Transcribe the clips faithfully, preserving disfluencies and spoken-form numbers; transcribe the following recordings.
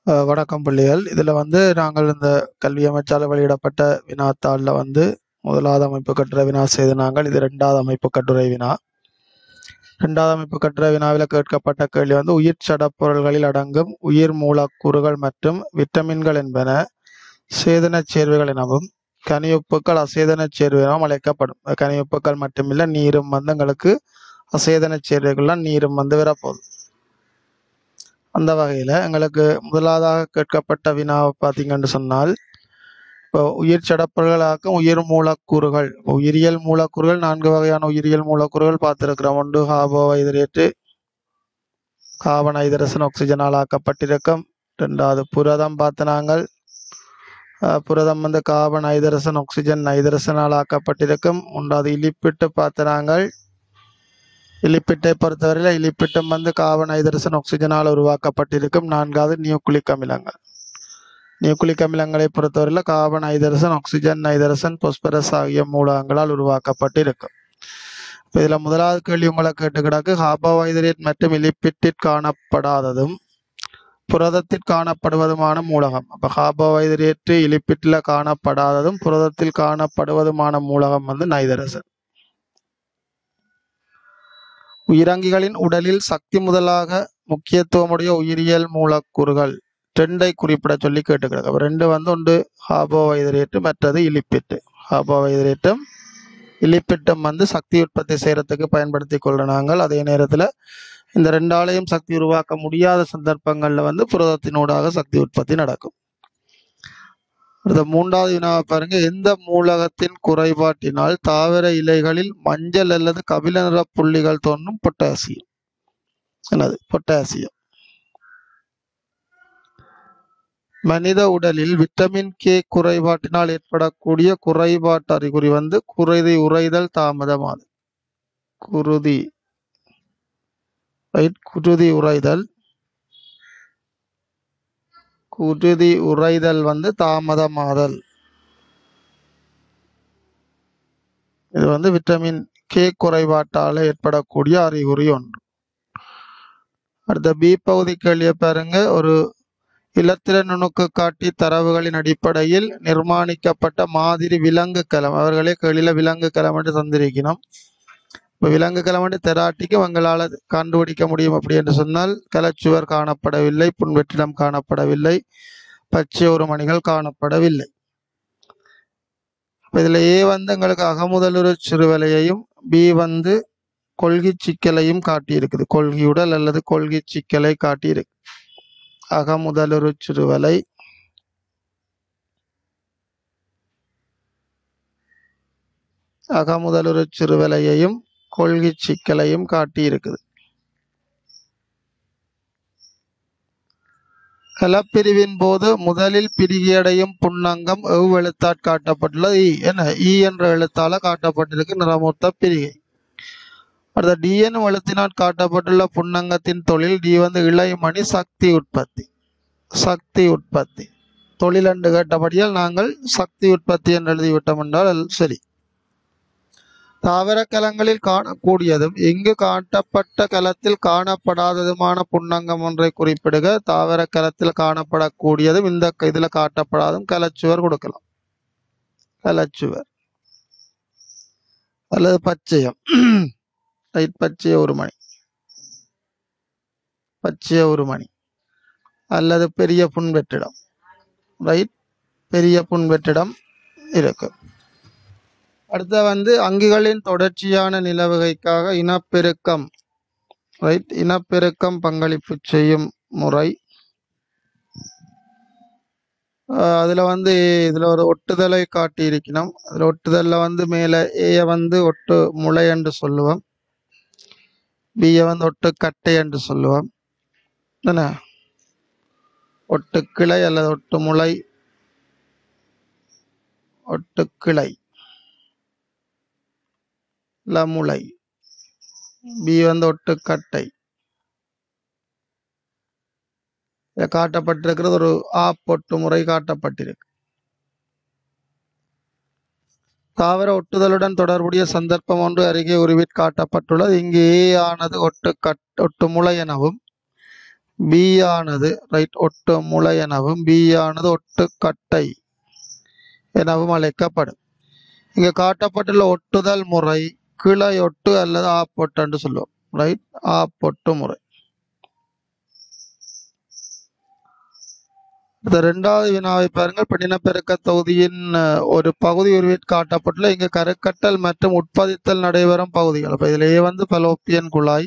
அஹ் வணக்கம் பிள்ளைகள். இதில் வந்து நாங்கள் இந்த கல்வி அமைச்சால் வெளியிடப்பட்ட வினாத்தாளில் வந்து முதலாவது அமைப்பு கட்டுரை வினா செய்து நாங்கள் இது ரெண்டாவது அமைப்பு கட்டுரை வினா. ரெண்டாவது அமைப்பு கட்டுரை வினாவில் கேட்கப்பட்ட கேள்வி வந்து உயிர் சடப்பொருள்களில் அடங்கும் உயிர் மூலக்கூறுகள் மற்றும் விட்டமின்கள் என்பன சேதனச் சேர்வைகள் எனவும் கனியுப்புக்கள் அசேதனச் சேர்வை எனவும் அழைக்கப்படும். கனியுப்புக்கள் மட்டுமில்லை, நீரும் வந்து எங்களுக்கு அசேதனச் சேர்வைகள்லாம் நீரும் வந்து வரப்போகுது. அந்த வகையில் எங்களுக்கு முதலாவதாக கேட்கப்பட்ட வினாவை பார்த்தீங்கன்னு சொன்னால், இப்போ உயிர் சடப்பொருள்களாக்கும் உயிர் மூலக்கூறுகள், இப்போ உயிரியல் மூலக்கூறுகள் நான்கு வகையான உயிரியல் மூலக்கூறுகள் பார்த்துருக்கிறோம். ஒன்று கார்போஹைட்ரேட்டு, கார்பன் ஹைட்ரஜன் ஆக்சிஜனால் ஆக்கப்பட்டிருக்கும். ரெண்டாவது புரதம் பார்த்து நாங்கள் அஹ், புரதம் வந்து கார்பன் ஹைட்ரஜன் ஆக்சிஜன் ஹைட்ரஜனால் ஆக்கப்பட்டிருக்கும். மூன்றாவது இலிப்பிட்டு பார்த்து நாங்கள் இலிப்பிட்டை பொறுத்தவரையில் இலிப்பிட்டம் வந்து கார்பன் ஹைட்ரஜன் ஆக்சிஜனால் உருவாக்கப்பட்டிருக்கும். நான்காவது நியூக்ளிக் அமிலங்கள். நியூக்ளிக் அமிலங்களை பொறுத்தவரையில் carbon hydrogen oxygen hydrogen phosphorus ஆகிய மூலகங்களால் உருவாக்கப்பட்டிருக்கும். இப்போ இதில் முதலாவது கேள்வி உங்களை கேட்டுக்கிடாக்கு, கார்போஹைட்ரேட் மற்றும் இலிப்பிட்டில் காணப்படாததும் புரதத்தில் காணப்படுவதுமான மூலகம். அப்போ கார்போஹைட்ரேட்டு இலிப்பிட்டில் காணப்படாததும் புரதத்தில் காணப்படுவதுமான மூலகம் வந்து நைதரசன். உயிரங்கிகளின் உடலில் சக்தி முதலாக முக்கியத்துவமுடைய உயிரியல் மூலக்கூறுகள் ரெண்டை குறிப்பிட சொல்லி கேட்டுக்கிறாங்க. ரெண்டு வந்து ஒன்று கார்போஹைட்ரேட்டு, மற்றது இலிப்பிட்டு. கார்போஹைட்ரேட்டும் இலிப்பிட்டும் வந்து சக்தி உற்பத்தி செய்யறதுக்கு பயன்படுத்தி கொள்ற நாங்கள். அதே நேரத்தில் இந்த ரெண்டாலையும் சக்தி உருவாக்க முடியாத சந்தர்ப்பங்களில் வந்து புரதத்தினூடாக சக்தி உற்பத்தி நடக்கும். அடுத்த மூன்றாவது வினாவை பாருங்க, எந்த மூலகத்தின் குறைபாட்டினால் தாவர இலைகளில் மஞ்சள் அல்லது கபில நிற புள்ளிகள் தோன்றும்? பொட்டாசியம். என்னது பொட்டாசியம். மனித உடலில் விட்டமின் கே குறைபாட்டினால் ஏற்படக்கூடிய குறைபாட்டு அறிகுறி வந்து குருதி உறைதல் தாமதமாது. குருதி ரைட் குருதி உறைதல் குருதி உறைதல் வந்து தாமதமாதல். இது வந்து விட்டமின் கே குறைபாட்டால் ஏற்படக்கூடிய அறிகுறி ஒன்று. அடுத்த பி பகுதி கேள்வியை பாருங்க, ஒரு இலத்திர நுணுக்கு காட்டி தரவுகளின் அடிப்படையில் நிர்மாணிக்கப்பட்ட மாதிரி விலங்கு கலம். அவர்களே கேள்வியில விலங்கு கலம் என்று தந்திருக்கணும். இப்போ விலங்கு கலம் என்று தெராட்டிக்கு உங்களால் கண்டுபிடிக்க முடியும். அப்படி என்று சொன்னால் கலச்சுவர் காணப்படவில்லை, புன்வெற்றிடம் காணப்படவில்லை, பச்சை ஒரு மணிகள் காணப்படவில்லை. இதில் ஏ வந்து எங்களுக்கு அகமுதலுறு சிறுவலையையும் பி வந்து கொள்கை சிக்கலையும் காட்டியிருக்குது. கொள்கையுடல் அல்லது கொள்கை சிக்கலை காட்டியிருக்கு. அகமுதலுறு சிறுவலை அகமுதலுறு சிறுவலையையும் கொள்கை சிக்கலையும் காட்டியிருக்குது. கலப்பிரிவின் போது முதலில் பிரிகையடையும் புன்னங்கம் எவ் எழுத்தால் காட்டப்பட்டுள்ளது? இ. என்ன இ என்ற எழுத்தால காட்டப்பட்டிருக்கு நிறமூர்த்த பிரிகை. அடுத்த டி என்னும் எழுத்தினால் காட்டப்பட்டுள்ள புன்னங்கத்தின் தொழில். டி வந்து இளைமணி சக்தி உற்பத்தி. சக்தி உற்பத்தி தொழில் என்று கேட்டபடியால் நாங்கள் சக்தி உற்பத்தி என்று எழுதிவிட்டோம் என்றால் சரி. தாவர கலங்களில் காணக்கூடியதும் இங்கு காட்டப்பட்ட கலத்தில் காணப்படாததுமான புன்னங்கம் ஒன்றை குறிப்பிடுக. தாவர கலத்தில் காணப்படக்கூடியதும் இந்த இதுல காட்டப்படாதும் கலச்சுவர் கொடுக்கலாம். கலச்சுவர் அல்லது பச்சையம். ரைட் பச்சைய ஒரு மணி, பச்சைய ஒரு மணி அல்லது பெரிய புன்வெற்றிடம். ரைட் பெரிய புன்வெற்றிடம் இருக்கு. அடுத்த வந்து அங்கிகளின் தொடர்ச்சியான நிலவுகைக்காக இனப்பெருக்கம். ரைட் இனப்பெருக்கம் பங்களிப்பு செய்யும் முறை. அதுல வந்து இதுல ஒரு ஒட்டுதலை காட்டி இருக்கணும். அதுல ஒட்டுதல்ல வந்து மேல ஏ வந்து ஒட்டு முளை என்று சொல்லுவோம், பிய வந்து ஒட்டு கட்டை என்று சொல்லுவோம். என்ன ஒட்டு கிளை அல்லது ஒட்டு முளை, ஒட்டு கிளை முளை. பி வந்து ஒட்டு கட்டை. காட்டப்பட்டிருக்கிறது ஒரு ஆப்பொட்டு முறை காட்டப்பட்டிருக்கு. தாவர ஒட்டுதலுடன் தொடர்புடைய சந்தர்ப்பம் ஒன்று அருகே உருவிற் காட்டப்பட்டுள்ளது. இங்கு ஏ ஆனது ஒட்டு கட் ஒட்டு முளை எனவும் பி ஆனது ரைட் ஒட்டு முளை எனவும் பி ஆனது ஒட்டு கட்டை எனவும் அழைக்கப்படும். இங்க காட்டப்பட்டுள்ள ஒட்டுதல் முறை கிளை ஒட்டு அல்லது ஆப்பொட்டு என்று சொல்லுவோம். ரைட், ஆப்பொட்டு முறை. இந்த இரண்டாவது வினாவை பாருங்கள். பெண்ணினப்பெருக்க தொகுதியின் ஒரு பகுதி உருவில் காட்டப்பட்டுள்ள இங்க கருக்கட்டல் மற்றும் உட்பதித்தல் நடைபெறும் பகுதிகள். அப்ப இதுலயே வந்து பலோப்பியன் குழாய்,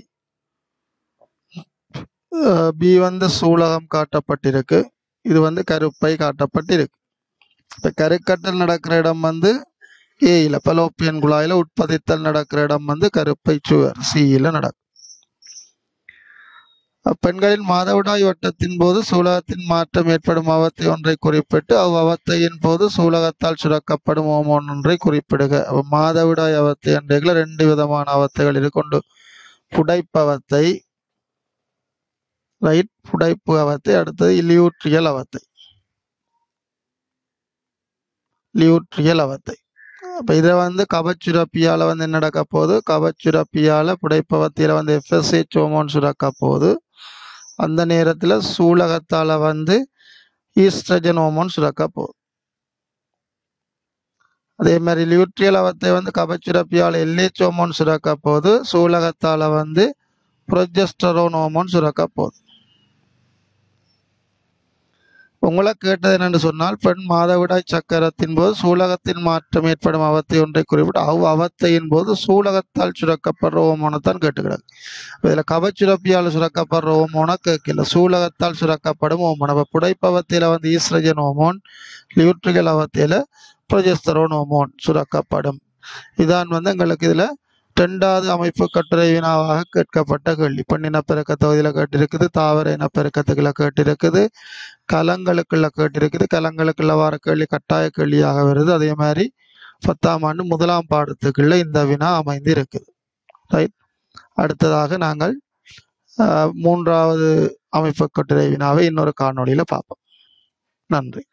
பி வந்து சூலகம் காட்டப்பட்டிருக்கு, இது வந்து கருப்பை காட்டப்பட்டிருக்கு. இப்ப கருக்கட்டல் நடக்கிற இடம் வந்து ஏல பலோப்பியன் குழாயில, உட்பதித்தல் நடக்கிற இடம் வந்து கருப்பை சுவர் சியில நடக்கும். பெண்களின் மாதவிடாய் வட்டத்தின் போது சூலகத்தின் மாற்றம் ஏற்படும் அவத்தை ஒன்றை குறிப்பிட்டு அவ் அவத்தையின் போது சூலகத்தால் சுரக்கப்படும் ஹோமோன் ஒன்றை குறிப்பிடுக. மாதவிடாய் அவத்தை என்ற ரெண்டு விதமான அவத்தைகள் இருக்கொண்டு, புடைப்பவத்தை ரைட், புடைப்பு அவத்தை, அடுத்தது லியூட்ரியல் அவத்தை. லியூட்ரியல் அவத்தை அப்ப இதை வந்து கபச்சுரப்பியால வந்து என்ன நடக்க போகுது, கபச்சுரப்பியால புடைப்பவத்தில வந்து எஃப்எஸ்ஹெச் ஹோமோன் சுரக்க போகுது. அந்த நேரத்துல சூலகத்தால வந்து ஈஸ்ட்ரஜன் ஹோமோன் சுரக்க போகுது. அதே மாதிரி லியூட்ரியல் அவத்தை வந்து கபச்சுரப்பியால எல்ஹெச் ஹோமோன் சுரக்க போகுது, சூலகத்தால வந்து புரோஜெஸ்டரோன் ஹோமோன் சுரக்க போகுது. உங்களை கேட்டது என்னென்று சொன்னால், பெண் மாதவிடாய் சக்கரத்தின் போது சூலகத்தின் மாற்றம் ஏற்படும் அவத்தை ஒன்றை குறிப்பிட்டு அவ் அவத்தையின் போது சூலகத்தால் சுரக்கப்படுற ஹோமோனைத்தான் கேட்டுக்கிறாங்க. இதுல கபச்சுரப்பியால் சுரக்கப்படுற ஹோமோனை கேட்கல, சூலகத்தால் சுரக்கப்படும் ஹோமோன். அப்ப புடைப்பவத்தில வந்து ஈஸ்ட்ரஜன் ஹோமோன், லியூட்ரியல் அவத்தையில புரோஜெஸ்டரோன் ஹோமோன் சுரக்கப்படும். இதான் வந்து எங்களுக்கு இதுல இரண்டாவது அமைப்பு கட்டுரை வினாவாக கேட்கப்பட்ட கேள்வி. பெண்ணினப்பெருக்க தொகுதியில கேட்டிருக்குது, தாவர இனப்பெருக்கத்துக்குள்ள கேட்டிருக்குது, கலங்களுக்குள்ள கேட்டிருக்குது. கலங்களுக்குள்ள வார கேள்வி கட்டாய கேள்வியாக வருது. அதே மாதிரி பத்தாம் ஆண்டு முதலாம் பாடத்துக்குள்ள இந்த வினா அமைந்து இருக்குது. ரைட், அடுத்ததாக நாங்கள் மூன்றாவது அமைப்பு கட்டுரை வினாவை இன்னொரு காணொளியில பார்ப்போம். நன்றி.